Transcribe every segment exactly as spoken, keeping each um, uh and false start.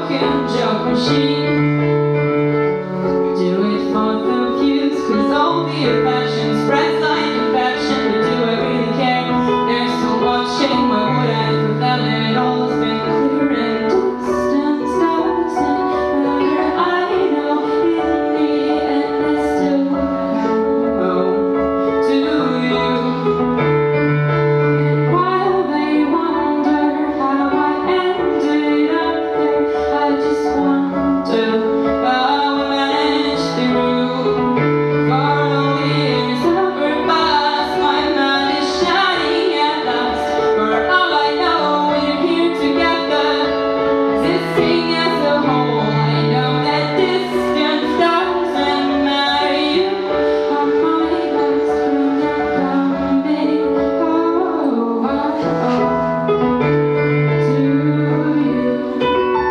broken joke machine. We do it for the views, cause all the affection spreads like infection. But do I really care? They're still watching, why would I for them? It all has been clear and distance doesn't matter. I know in the end I still go to you. And while they wonder how I ended up there, I just wonder how I managed through. For all the years overpast, my mind is shining at last. For all I know, we're here together, existing as a whole. I know that distance doesn't matter. You are my best friend, I'm coming home to you.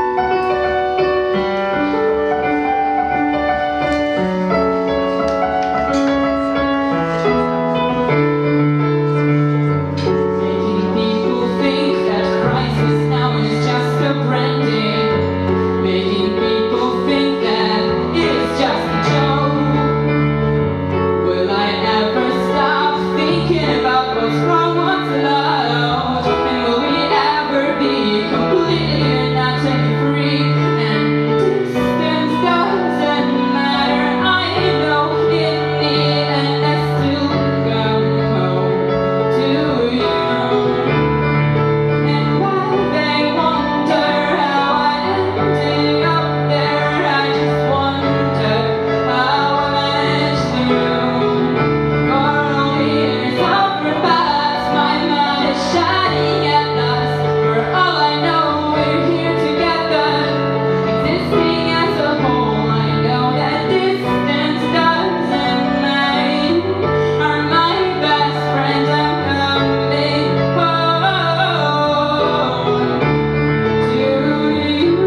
Making people think that crisis now is just a branding. Making people think that it's just a joke. Will I ever stop thinking about what's wrong, what's allowed? And will we ever be completely and utterly free? And distance doesn't matter. I know in the end I still come home to you. And while they wonder how I ended up there, I just wonder how I managed through. For all the years overpast, my mind is shining at last. For all I know, we're here together, existing as a whole. I know that distance doesn't matter. You are my best friend, I'm coming home to you.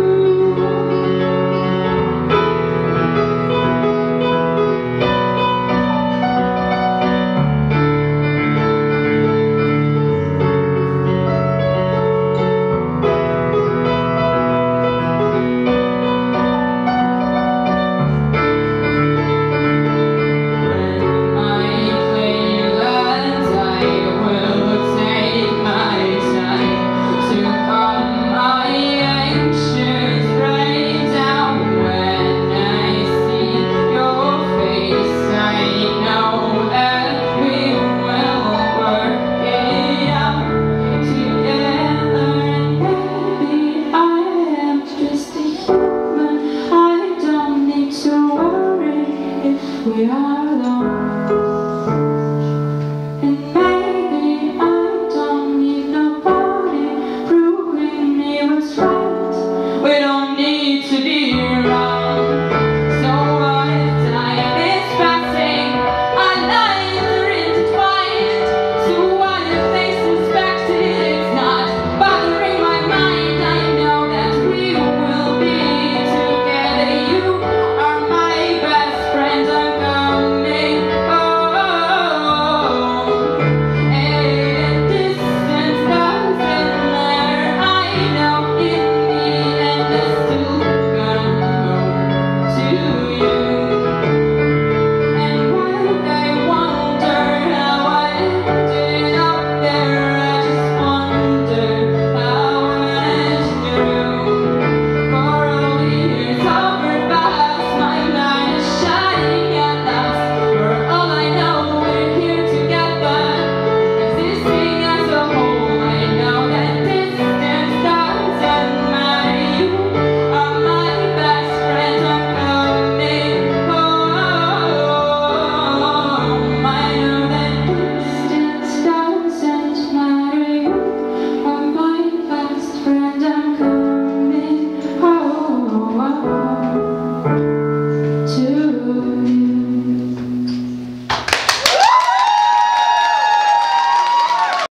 When my plane lands, I will take my time to calm my anxious brain down. When I see your face, I know that we will work it out together. And maybe I am just a human. I don't need to worry if we are alone. And maybe I don't need nobody proving me what's right. We don't need to be wrong. So what if time is passing? Our lives are intertwined. So what if they suspect it's not bothering my mind? I know that we will be together. You are my best friend, I'm coming home. And distance doesn't matter. I know in the end I still come home to you. And while they wonder how I ended up there, I just wonder how I managed through. For all the years overpast, my mind is shining at last. For all I know, we're here together, existing as a whole. I know that distance doesn't matter. You are my best friend, I'm coming home. I know that distance doesn't matter. You are my best friend, I'm coming home.